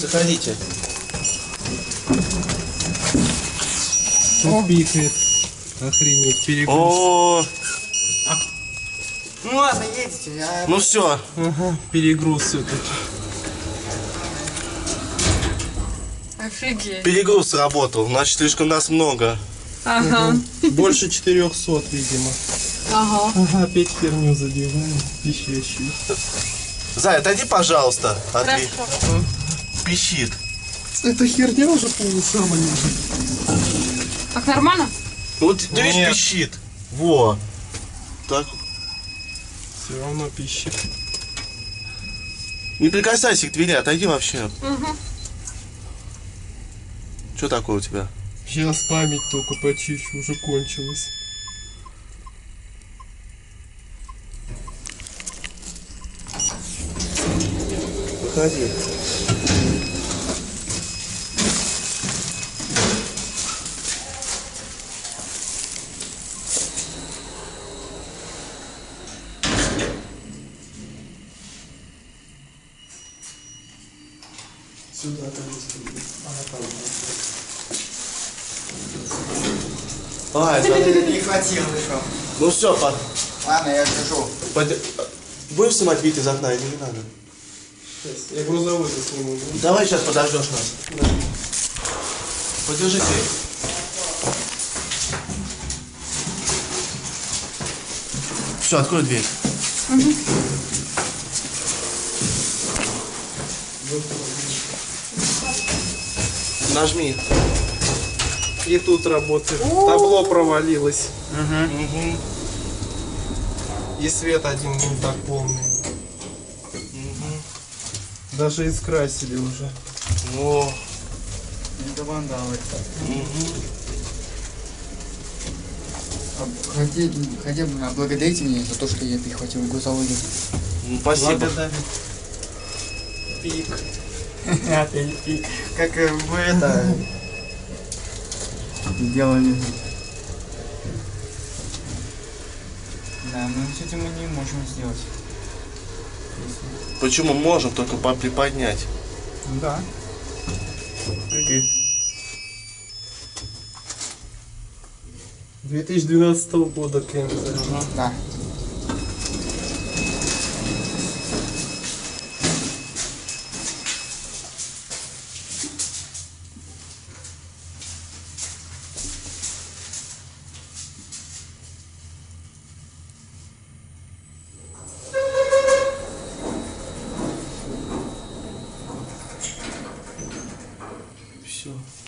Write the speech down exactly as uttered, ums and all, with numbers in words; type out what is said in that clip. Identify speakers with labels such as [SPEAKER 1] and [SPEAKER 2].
[SPEAKER 1] Заходите.
[SPEAKER 2] Тут пикает. Охренеть, перегруз.
[SPEAKER 1] О,
[SPEAKER 3] Ну ладно, едете. Я...
[SPEAKER 1] ну все.
[SPEAKER 2] Ага, перегруз все-таки.
[SPEAKER 4] Офигеть.
[SPEAKER 1] Перегруз сработал. Значит, слишком нас много.
[SPEAKER 4] Ага.
[SPEAKER 2] Больше четырехсот, видимо.
[SPEAKER 4] Ага.
[SPEAKER 2] Ага, опять херню задеваем. Пищащую.
[SPEAKER 1] Зай, отойди, пожалуйста. Отви.
[SPEAKER 4] Хорошо.
[SPEAKER 1] Пищит.
[SPEAKER 2] Эта херня уже полусама лежит.
[SPEAKER 4] Так нормально?
[SPEAKER 1] Вот ты видишь,
[SPEAKER 2] Нет.
[SPEAKER 1] пищит. Во. Так.
[SPEAKER 2] Все равно пищит.
[SPEAKER 1] Не прикасайся к двери, отойди вообще.
[SPEAKER 4] Угу.
[SPEAKER 1] Что такое у тебя?
[SPEAKER 2] Сейчас память только почищу, уже кончилась.
[SPEAKER 1] Выходи.
[SPEAKER 2] Сюда, конечно.
[SPEAKER 1] А, это...
[SPEAKER 3] Не хватило еще.
[SPEAKER 1] Ну все, по...
[SPEAKER 3] Ладно, я держу.
[SPEAKER 1] под- будешь снимать вид из окна или не надо?
[SPEAKER 2] Сейчас, я грузовой засниму. да?
[SPEAKER 1] Давай сейчас подождешь нас.
[SPEAKER 2] Да.
[SPEAKER 1] Подержи дверь. Все, открой дверь. Нажми.
[SPEAKER 2] И тут работает. Табло провалилось.
[SPEAKER 1] Угу.
[SPEAKER 2] И свет один не так полный. Даже искрасили уже.
[SPEAKER 1] О.
[SPEAKER 3] Это вандалы.
[SPEAKER 1] Угу.
[SPEAKER 3] Хотя, хотя бы благодарите меня за то, что я прихватил грузовой лифт.
[SPEAKER 1] Ну, спасибо.
[SPEAKER 2] Благодарю. Пик.
[SPEAKER 3] Опять пик. Как э, вы это сделали. Да, но с этим мы не можем сделать.
[SPEAKER 1] Почему можем только по- приподнять?
[SPEAKER 2] Да. две тысячи двенадцатого года Кенза.
[SPEAKER 3] Да.
[SPEAKER 1] Все.